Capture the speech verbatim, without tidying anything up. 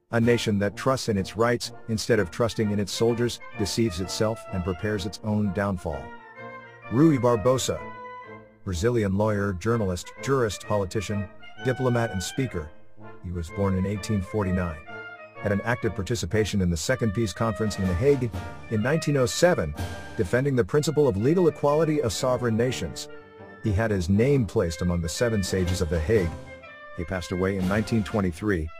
A nation that trusts in its rights, instead of trusting in its soldiers, deceives itself and prepares its own downfall. Rui Barbosa. Brazilian lawyer, journalist, jurist, politician, diplomat and speaker. He was born in eighteen forty-nine. Had an active participation in the Second Peace Conference in The Hague in nineteen oh seven, defending the principle of legal equality of sovereign nations. He had his name placed among the seven sages of The Hague. He passed away in nineteen twenty-three,